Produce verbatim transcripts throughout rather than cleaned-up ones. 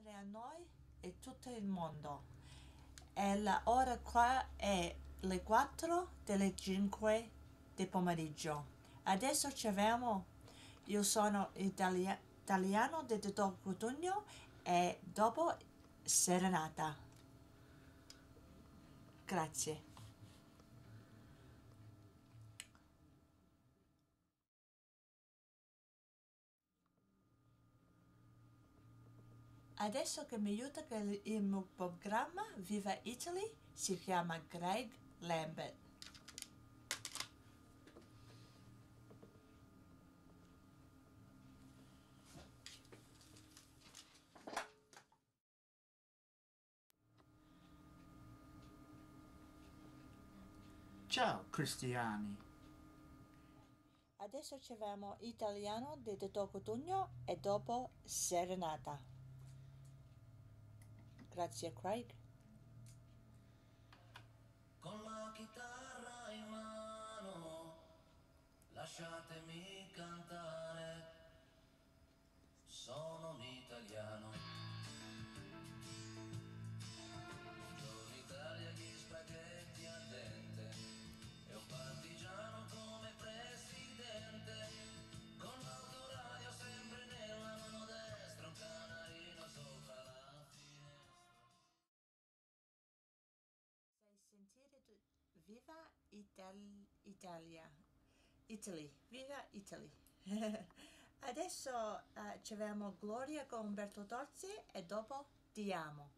buongiorno a noi e tutto il mondo. E la ora qua è le quattro delle cinque di pomeriggio. Adesso ci abbiamo, io sono italia- italiano di dottor Cotugno e dopo serenata. Grazie. Adesso che mi aiuta con il mio programma Viva Italy si chiama Greg Lambert. Ciao cristiani. Adesso ci abbiamo italiano di dottor Cotugno e dopo serenata. Grazie Craig. Con la chitarra in mano, lasciatemi cantare, sono un italiano. Buongiorno Italia, gli spaghetti al dente, e un partigiano come presidente, con l'autoradio sempre nella mano destra, un canarino sopra la finestra. Sai sentire tu... Viva Ital- Italia. Italy. Viva Italy. Adesso eh, ci abbiamo Gloria con Umberto Tozzi e dopo Ti amo.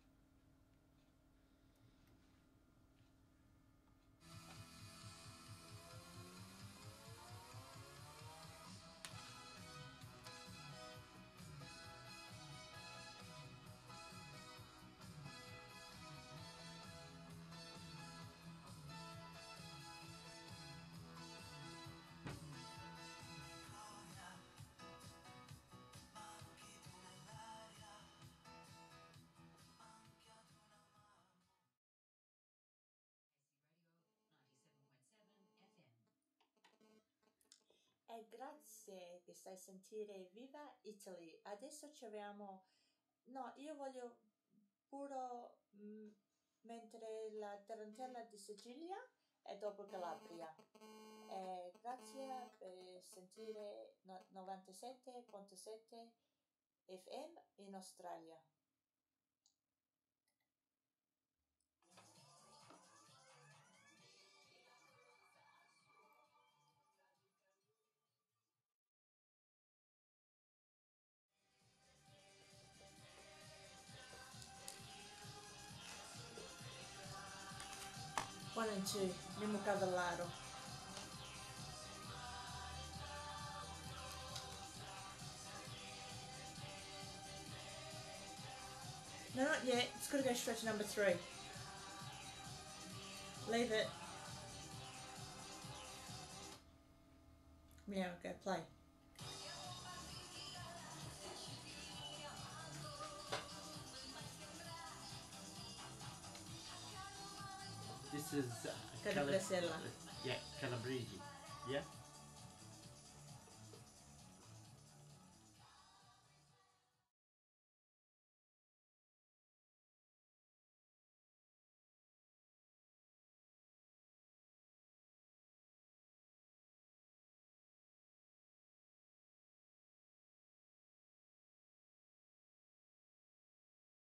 E grazie che stai a sentire Viva Italy. Adesso ci abbiamo... No, io voglio puro mm, mentre la tarantella di Sicilia e dopo Calabria. E grazie per sentire no- novantasette virgola sette F M in Australia. One and two, Mimo Cavallaro. No, not yet. It's got to go straight to number three. Leave it. Yeah, go play. This is uh, Calabresella. Yeah, Calabrese. Yeah.